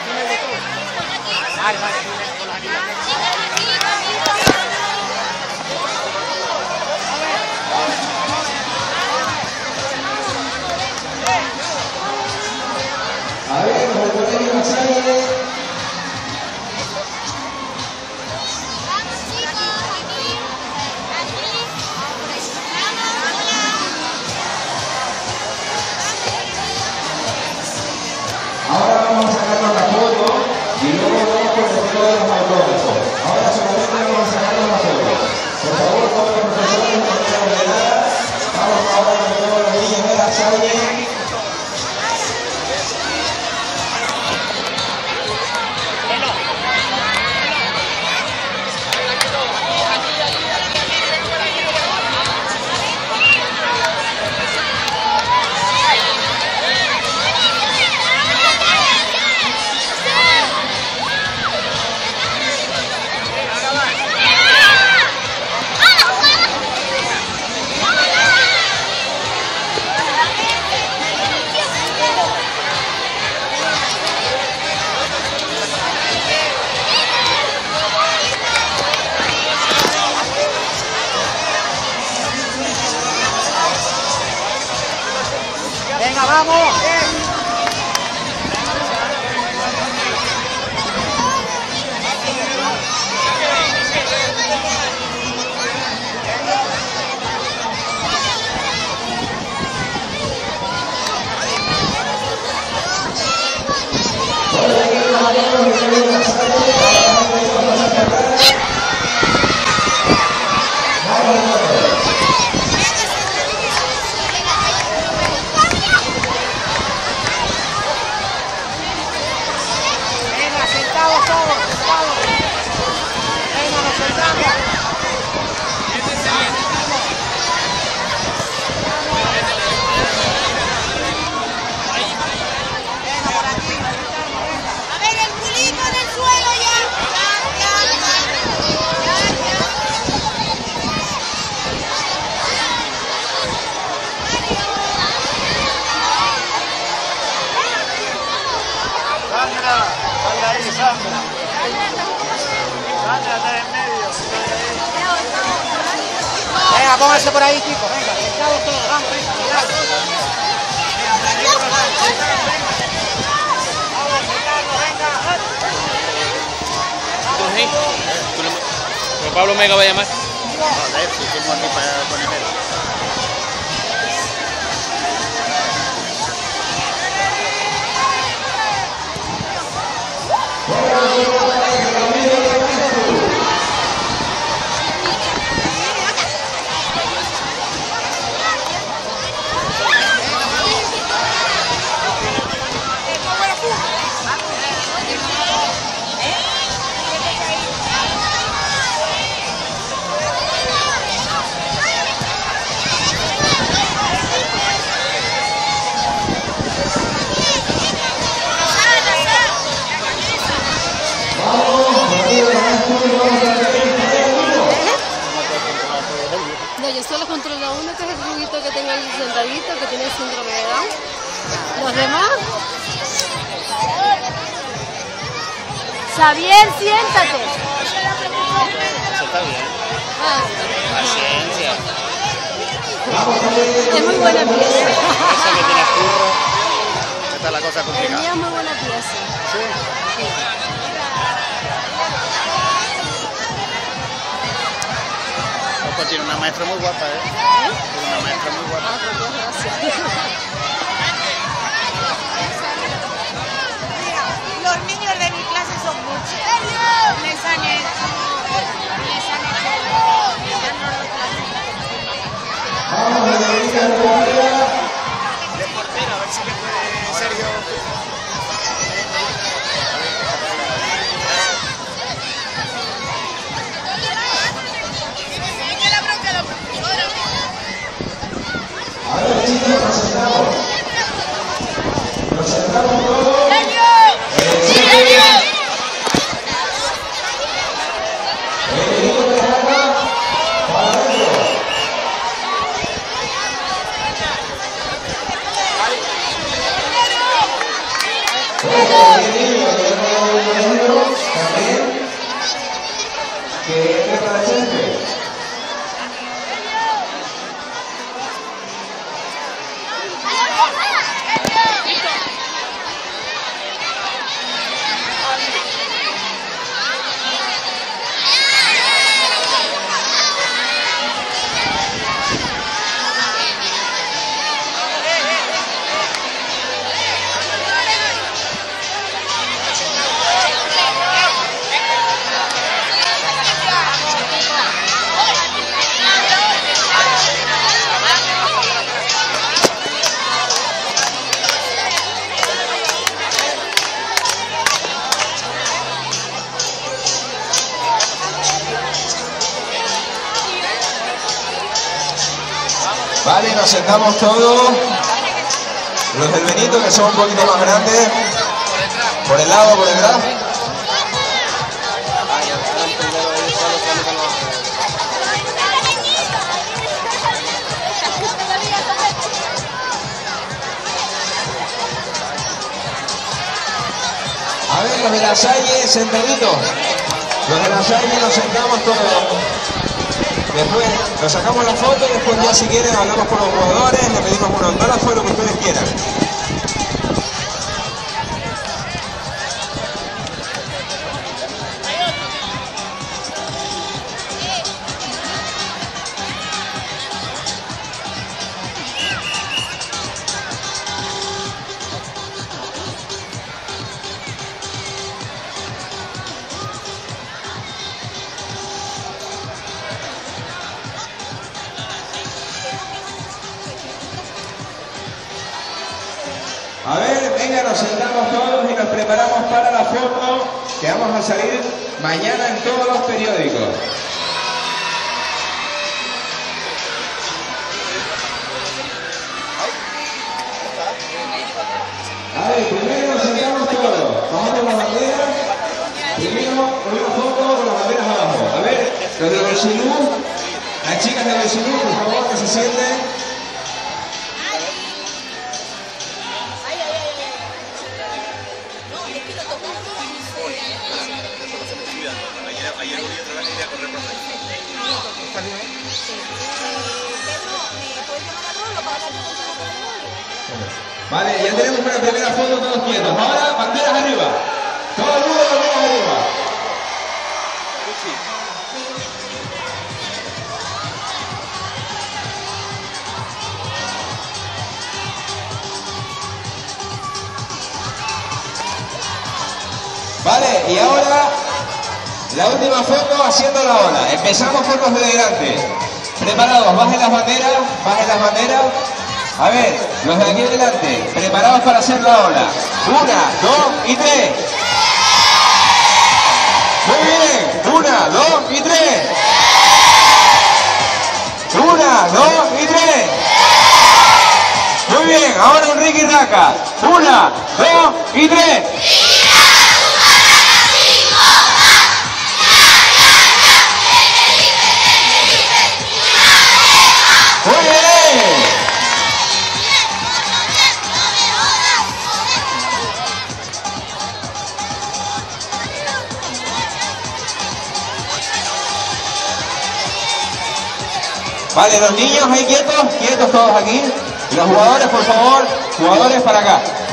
A ver, los pequeños González. Ahora vamos a sacarnos la foto y luego vamos con el foto de los autógrafos. Ahora solamente vamos a sacarnos la foto. Por favor, todos los profesores no tengan olvidar. Vamos ahora con todos los niños de la Salle. ¡Venga, vamos! Venga, pónganse por ahí, chicos. Venga, sentados todos. Vamos, venga, sentados. Vamos, sentados, venga. Pero Pablo Mega va a llamar. Joder, si tengo aquí para ponerlo. No, yo solo controlo uno, que es el rubito que tengo ahí sentadito, que tiene síndrome de Down. Los demás... Xavier, siéntate. Eso está bien. Paciencia. Es muy buena pieza. Eso que tienes curro. Esta es la cosa complicada. Tenía muy buena pieza. Sí. Pues tiene una maestra muy guapa, ¿eh? Tiene una maestra muy guapa. Ah, pues gracias. Los niños de mi clase son muchos. Les han hecho. Vamos a dedicar la guardia. De portero, a ver si le puede Sergio. A ver, chicos, nos sentamos. Nos sentamos todos. El equipo de Jaca, para adentro. que entre para el césped. Vale, nos sentamos todos. Los del Benito, que son un poquito más grandes. Por el lado, por detrás. A ver, los de la Salle, sentaditos. Los de la Salle nos sentamos todos. Después nos sacamos la foto y después ya si quieren hablamos con los jugadores, le pedimos un autógrafo, lo que ustedes quieran. A ver, venga, nos sentamos todos y nos preparamos para la foto que vamos a salir mañana en todos los periódicos. A ver, primero nos sentamos todos, bajamos las banderas, primero una foto con las banderas abajo. A ver, los de Bolsilú, las chicas de Bolsilú, por favor, que se sienten. Vale, ya tenemos una primera foto todos quietos. Ahora, banderas arriba. Todo el mundo banderas arriba. Vale, y ahora la última foto haciendo la ola. Empezamos con los de delante. Preparados, bajen las banderas, bajen las banderas. A ver, los de aquí delante, preparados para hacer la ola. 1, 2 y 3. Muy bien, 1, 2 y 3. 1, 2 y 3. Muy bien, ahora un Ricky Raca. 1, 2 y 3. Muy bien. Vale, los niños ahí quietos, quietos todos aquí. Y los jugadores, por favor, jugadores para acá.